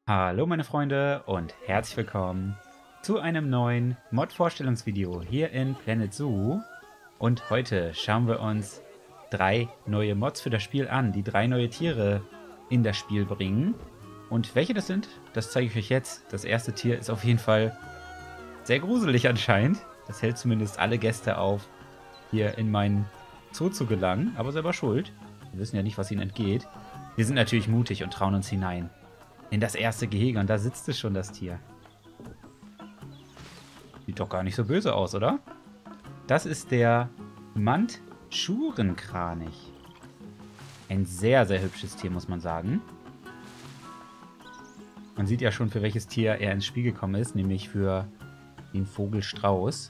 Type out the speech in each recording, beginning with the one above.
Hallo meine Freunde und herzlich willkommen zu einem neuen Mod-Vorstellungsvideo hier in Planet Zoo. Und heute schauen wir uns 3 neue Mods für das Spiel an, die 3 neue Tiere in das Spiel bringen. Und welche das sind, das zeige ich euch jetzt. Das erste Tier ist auf jeden Fall sehr gruselig anscheinend. Das hält zumindest alle Gäste auf, hier in meinen Zoo zu gelangen, aber selber schuld. Wir wissen ja nicht, was ihnen entgeht. Wir sind natürlich mutig und trauen uns hinein in das erste Gehege und da sitzt es schon, das Tier. Sieht doch gar nicht so böse aus, oder? Das ist der Mandschurenkranich. Ein sehr, sehr hübsches Tier, muss man sagen. Man sieht ja schon, für welches Tier er ins Spiel gekommen ist, nämlich für den Vogelstrauß.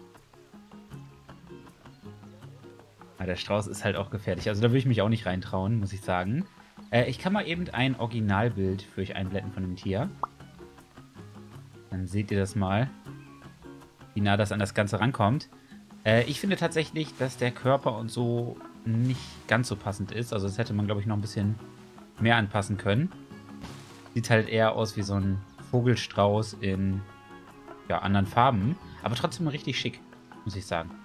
Aber der Strauß ist halt auch gefährlich. Also da würde ich mich auch nicht reintrauen, muss ich sagen. Ich kann mal eben ein Originalbild für euch einblenden von dem Tier. Dann seht ihr das mal, wie nah das an das Ganze rankommt. Ich finde tatsächlich, dass der Körper und so nicht ganz so passend ist. Also das hätte man, glaube ich, noch ein bisschen mehr anpassen können. Sieht halt eher aus wie so ein Vogelstrauß in ja, anderen Farben. Aber trotzdem richtig schick, muss ich sagen.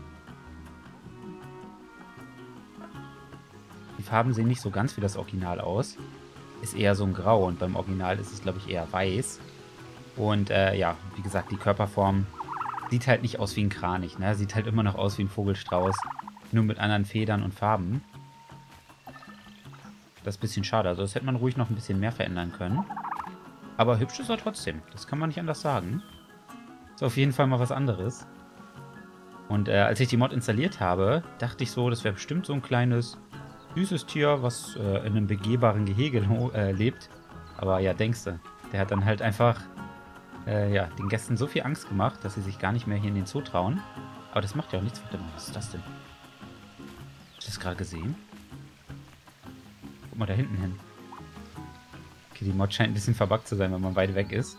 Die Farben sehen nicht so ganz wie das Original aus. Ist eher so ein Grau und beim Original ist es, glaube ich, eher weiß. Und ja, wie gesagt, die Körperform sieht halt nicht aus wie ein Kranich, ne? Sieht halt immer noch aus wie ein Vogelstrauß, nur mit anderen Federn und Farben. Das ist ein bisschen schade, also das hätte man ruhig noch ein bisschen mehr verändern können. Aber hübsch ist er trotzdem, das kann man nicht anders sagen. Ist auf jeden Fall mal was anderes. Und als ich die Mod installiert habe, dachte ich so, das wäre bestimmt so ein kleines süßes Tier, was in einem begehbaren Gehege lebt. Aber ja, denkste, der hat dann halt einfach ja, den Gästen so viel Angst gemacht, dass sie sich gar nicht mehr hier in den Zoo trauen. Aber das macht ja auch nichts. Warte mal, was ist das denn? Hast du das gerade gesehen? Guck mal da hinten hin. Okay, die Mod scheint ein bisschen verbuggt zu sein, wenn man weit weg ist.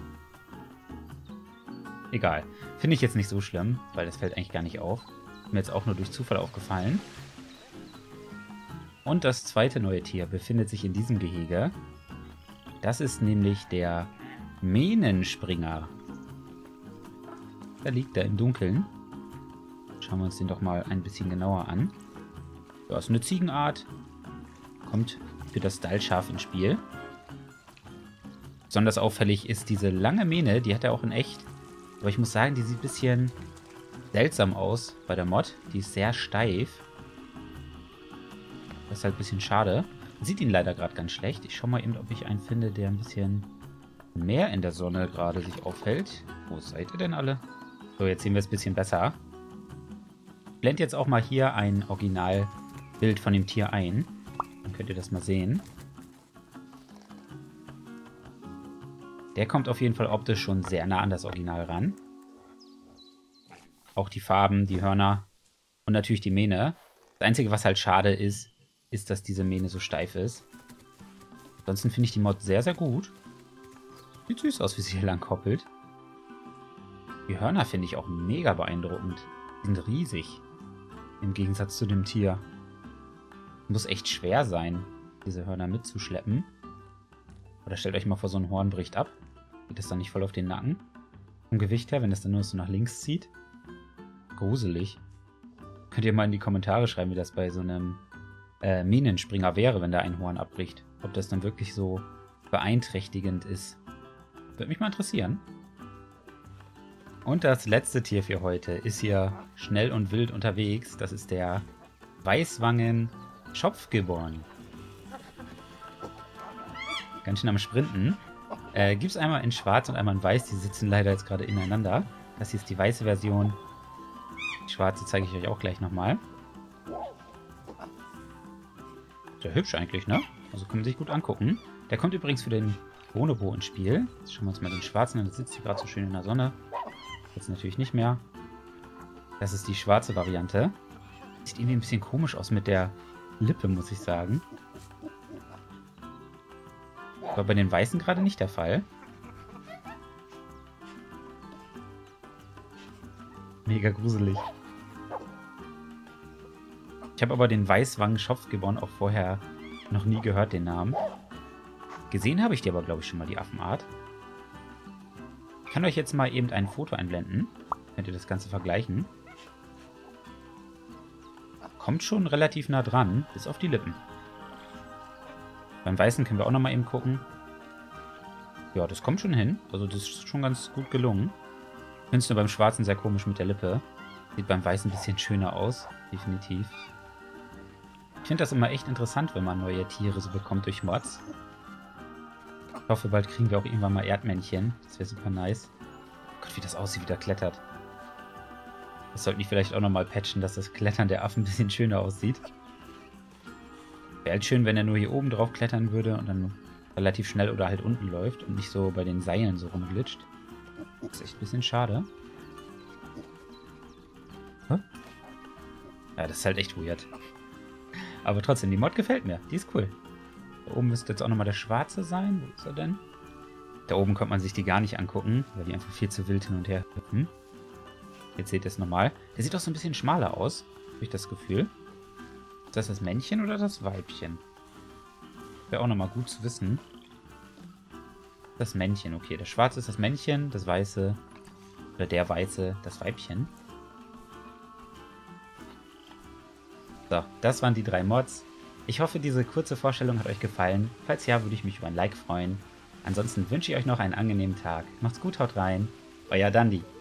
Egal. Finde ich jetzt nicht so schlimm, weil das fällt eigentlich gar nicht auf. Ist mir jetzt auch nur durch Zufall aufgefallen. Und das zweite neue Tier befindet sich in diesem Gehege. Das ist nämlich der Mähnenspringer. Da liegt er im Dunkeln. Schauen wir uns den doch mal ein bisschen genauer an. Ja, ist eine Ziegenart. Kommt für das Style-Schaf ins Spiel. Besonders auffällig ist diese lange Mähne. Die hat er auch in echt. Aber ich muss sagen, die sieht ein bisschen seltsam aus bei der Mod. Die ist sehr steif. Das ist halt ein bisschen schade. Man sieht ihn leider gerade ganz schlecht. Ich schaue mal eben, ob ich einen finde, der ein bisschen mehr in der Sonne gerade sich aufhält. Wo seid ihr denn alle? So, jetzt sehen wir es ein bisschen besser. Ich blende jetzt auch mal hier ein Originalbild von dem Tier ein. Dann könnt ihr das mal sehen. Der kommt auf jeden Fall optisch schon sehr nah an das Original ran. Auch die Farben, die Hörner und natürlich die Mähne. Das Einzige, was halt schade ist, dass diese Mähne so steif ist. Ansonsten finde ich die Mod sehr, sehr gut. Sieht süß aus, wie sie hier lang koppelt. Die Hörner finde ich auch mega beeindruckend. Die sind riesig. Im Gegensatz zu dem Tier. Muss echt schwer sein, diese Hörner mitzuschleppen. Oder stellt euch mal vor, so ein Horn bricht ab. Geht das dann nicht voll auf den Nacken? Vom Gewicht her, wenn das dann nur so nach links zieht. Gruselig. Könnt ihr mal in die Kommentare schreiben, wie das bei so einem Mähnenspringer wäre, wenn da ein Horn abbricht. Ob das dann wirklich so beeinträchtigend ist. Würde mich mal interessieren. Und das letzte Tier für heute ist hier schnell und wild unterwegs. Das ist der Weißwangen-Schopfgibbon. Ganz schön am Sprinten. Gibt es einmal in schwarz und einmal in weiß. Die sitzen leider jetzt gerade ineinander. Das hier ist die weiße Version. Die schwarze zeige ich euch auch gleich nochmal. Sehr hübsch eigentlich, ne? Also kann man sich gut angucken. Der kommt übrigens für den Bonobo ins Spiel. Jetzt schauen wir uns mal den schwarzen an. Der sitzt hier gerade so schön in der Sonne. Jetzt natürlich nicht mehr. Das ist die schwarze Variante. Sieht irgendwie ein bisschen komisch aus mit der Lippe, muss ich sagen. War bei den Weißen gerade nicht der Fall. Mega gruselig. Ich habe aber den Weißwangen-Schopfgibbon auch vorher noch nie gehört, den Namen. Gesehen habe ich die aber, glaube ich, schon mal, die Affenart. Ich kann euch jetzt mal eben ein Foto einblenden. Könnt ihr das Ganze vergleichen. Kommt schon relativ nah dran, bis auf die Lippen. Beim Weißen können wir auch nochmal eben gucken. Ja, das kommt schon hin. Also das ist schon ganz gut gelungen. Ich finde es nur beim Schwarzen sehr komisch mit der Lippe. Sieht beim Weißen ein bisschen schöner aus. Definitiv. Ich finde das immer echt interessant, wenn man neue Tiere so bekommt durch Mods. Ich hoffe, bald kriegen wir auch irgendwann mal Erdmännchen. Das wäre super nice. Gott, wie das aussieht, wie der klettert. Das sollten die vielleicht auch nochmal patchen, dass das Klettern der Affen ein bisschen schöner aussieht. Wäre halt schön, wenn er nur hier oben drauf klettern würde und dann relativ schnell oder halt unten läuft und nicht so bei den Seilen so rumglitscht. Das ist echt ein bisschen schade. Hä? Ja, das ist halt echt weird. Aber trotzdem, die Mod gefällt mir. Die ist cool. Da oben müsste jetzt auch nochmal der Schwarze sein. Wo ist er denn? Da oben konnte man sich die gar nicht angucken, weil die einfach viel zu wild hin und her hüpfen. Jetzt seht ihr es nochmal. Der sieht auch so ein bisschen schmaler aus, habe ich das Gefühl. Ist das das Männchen oder das Weibchen? Wäre auch nochmal gut zu wissen. Das Männchen, okay. Das Schwarze ist das Männchen, das Weiße, oder der Weiße, das Weibchen. So, das waren die 3 Mods. Ich hoffe, diese kurze Vorstellung hat euch gefallen. Falls ja, würde ich mich über ein Like freuen. Ansonsten wünsche ich euch noch einen angenehmen Tag. Macht's gut, haut rein. Euer Dandi.